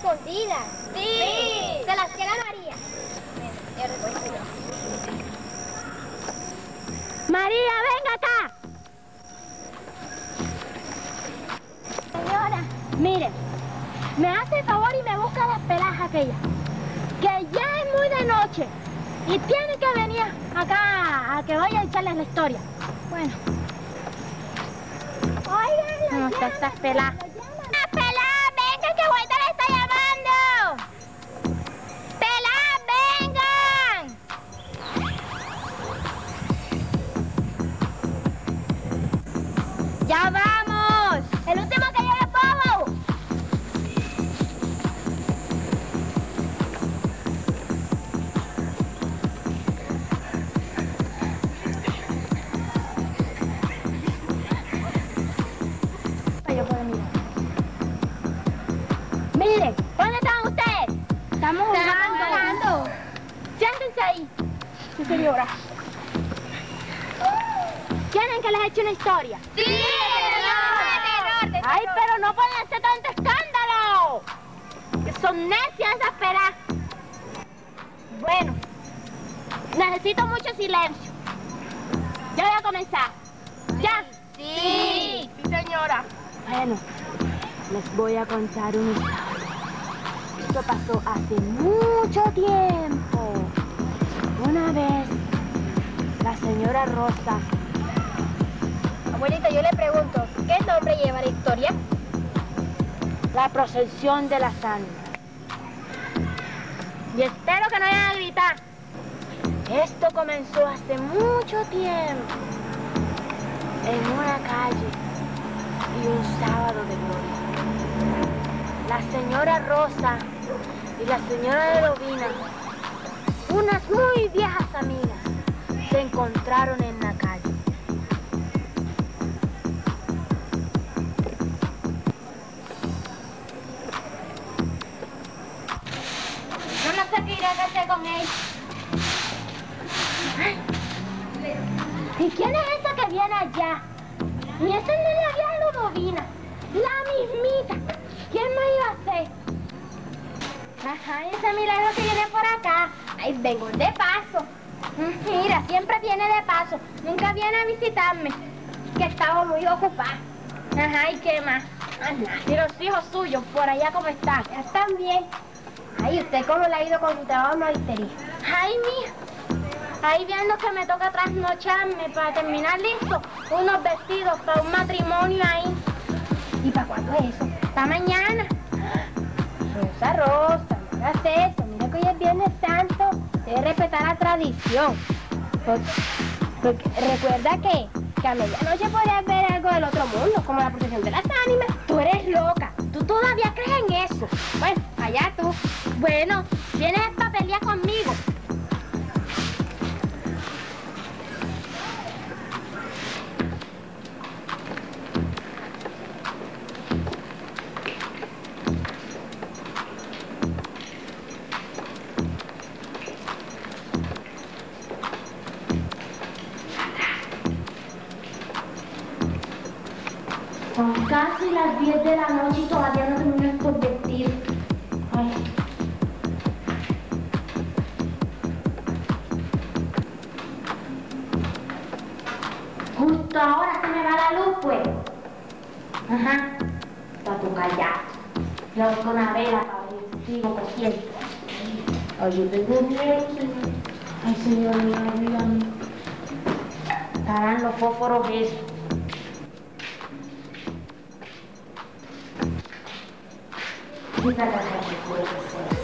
escondidas. Sí. Se las queda María. María, venga acá. Señora, mire, me hace el favor y me busca las pelas aquellas. Que ya es muy de noche y tiene que venir acá a que vaya a echarles la historia. Bueno. Oigan, no está esta pelada. ¡La pelada! ¡Venga, que Juanita le está llamando! ¡Pelada, vengan! ¡Ya vamos! ¡El último que llegue Pogo! Miren, ¿dónde están ustedes? Estamos jugando. Siéntense ahí. Sí, señora. ¿Quieren que les eche una historia? Sí, señor. Ay, pero no pueden hacer tanto escándalo. Que son necias esas peras. Bueno, necesito mucho silencio. Yo voy a comenzar. ¿Ya? Sí. Sí, señora. Bueno, les voy a contar una historia. Esto pasó hace mucho tiempo. Una vez, la señora Rosa... Abuelita, yo le pregunto, ¿qué nombre lleva la historia? La procesión de las ánimas. Y espero que no vayan a gritar. Esto comenzó hace mucho tiempo. En una calle y un sábado de gloria. La señora Rosa y la señora de Lovina, unas muy viejas amigas, se encontraron en la calle. Yo no sé qué iré a hacer con ella. Ay. ¿Y quién es esa que viene allá? Y esa no es la vieja Ludovina, la mismita. ¿Quién me iba a hacer? Ajá, ese milagro que viene por acá. Ay, vengo de paso. Mira, siempre viene de paso. Nunca viene a visitarme. Que estaba muy ocupada. Ajá, ¿y qué más? Anda. ¿Y los hijos suyos por allá cómo están? Ya están bien. Ay, ¿usted cómo le ha ido con su trabajo en maristería? Ay, mija. Ahí viendo que me toca trasnocharme para terminar listo unos vestidos para un matrimonio ahí. ¿Y para cuándo es eso? Para mañana. Rosa, no hagas eso. Mira que hoy es Viernes Santo. Debe respetar la tradición. Porque recuerda que a medianoche podrías ver algo del otro mundo, como la procesión de las ánimas. Tú eres loca. Tú todavía crees en eso. Bueno, allá tú. Bueno, vienes a pelear conmigo. Son casi las 10 de la noche y todavía no termino estos vestidos. Ay. Justo ahora se me va la luz, pues. Ajá. Está tu callado. Yo voy con la vela para ver si sigo cogiendo. Ay, yo tengo miedo, señor. Ay, señor mío, ayúdame. Estarán los fósforos esos. Esta casa que puede ser.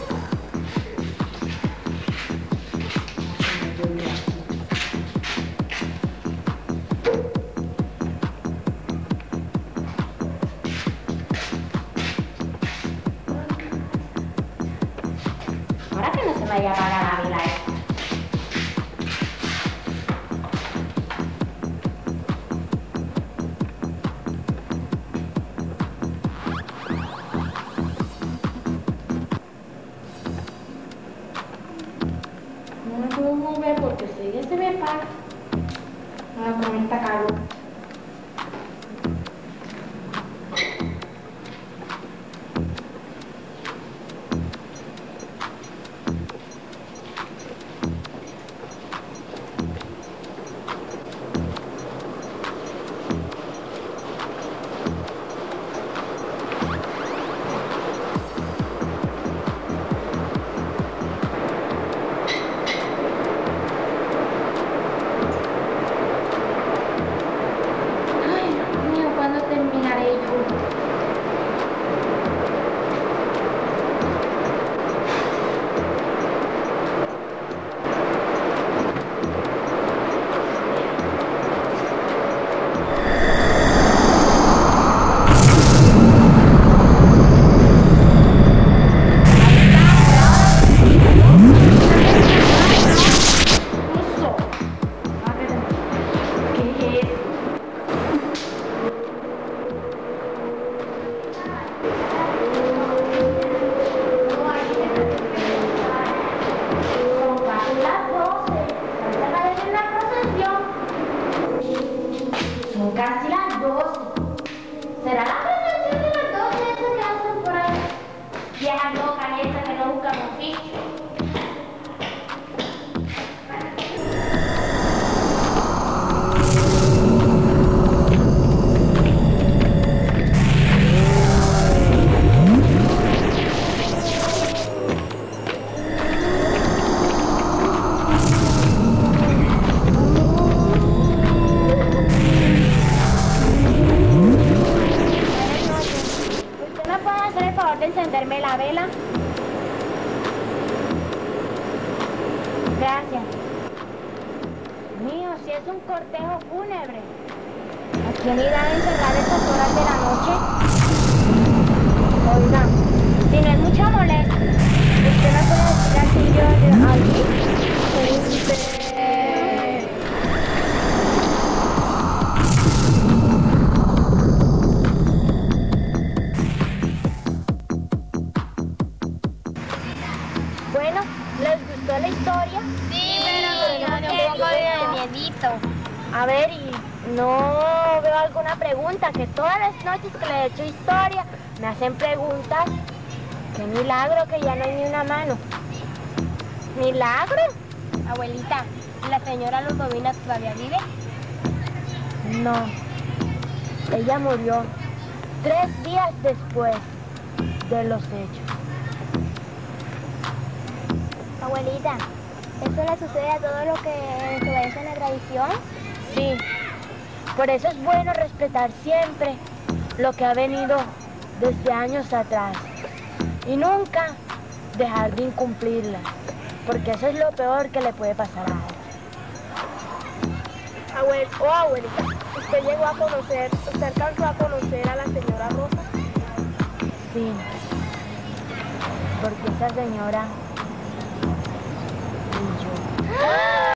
Ahora que no se me vaya a apagar la vela esta. Porque si ella se me apaga, con esta calor. encenderme la vela? Gracias. Mío, si es un cortejo fúnebre. ¿A quién irán a encerrar esas horas de la noche? Oiga, si no es mucha molestia, ¿usted me puede decir aquí yo de allí? Bueno, ¿les gustó la historia? Sí, pero nos dio un poco de miedito. A ver, y no veo alguna pregunta, que todas las noches que le he hecho historia me hacen preguntas. Qué milagro que ya no hay ni una mano. ¿Milagro? Abuelita, ¿la señora Ludovina todavía vive? No. Ella murió 3 días después de los hechos. Abuelita, ¿eso le sucede a todo lo que desobedece en la tradición? Sí. Por eso es bueno respetar siempre lo que ha venido desde años atrás. Y nunca dejar de incumplirla, porque eso es lo peor que le puede pasar a alguien. Abuelita, ¿usted alcanzó a conocer a la señora Rosa? Sí, porque esa señora y yo.